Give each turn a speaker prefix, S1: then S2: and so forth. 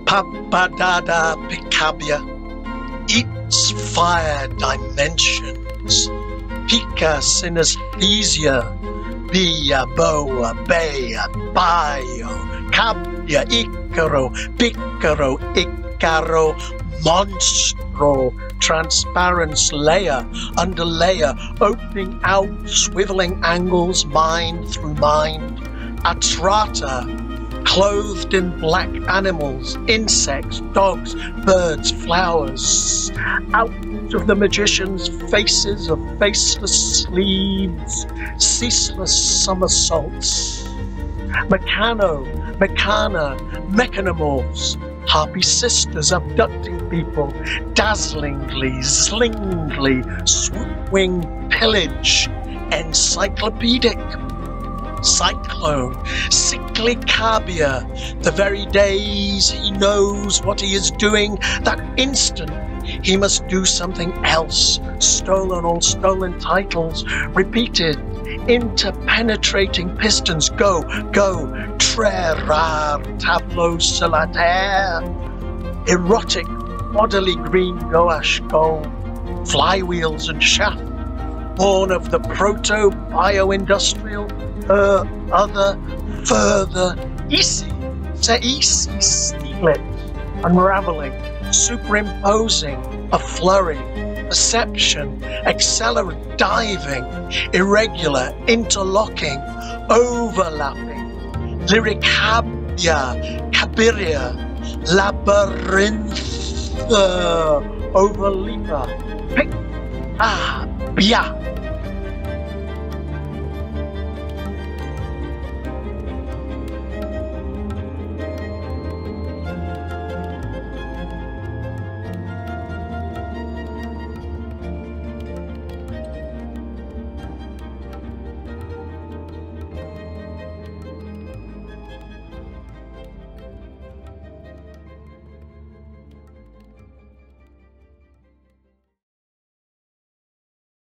S1: PapaDada Picabia eats fire dimensions. Pica synesthesia, Bia, Boa, Bea, Bio, Cabia, Icaro, Picaro, Icaro, Monstro, transparence layer under layer, opening out, swiveling angles, mind through mind, Atrata, clothed in black animals, insects, dogs, birds, flowers, out of the magician's faces of faceless sleeves, ceaseless somersaults, Meccana, mechanomorphs, harpy sisters abducting people, dazzlingly, zlingly, swoop-wing pillage, encyclopedic, cyclone, cyclicabia, the very days he knows what he is doing, that instant he must do something else, stolen all stolen titles, repeated, interpenetrating pistons, go, très rare tableau solitaire, erotic bodily green gouache gold, flywheels and shaft, born of the proto-bio-industrial, other, further, easy, split, unraveling, superimposing, a flurry, perception, accelerant, diving, irregular, interlocking, overlapping, lyricabia, cabiria, labyrinth, overleaper, pic, bia,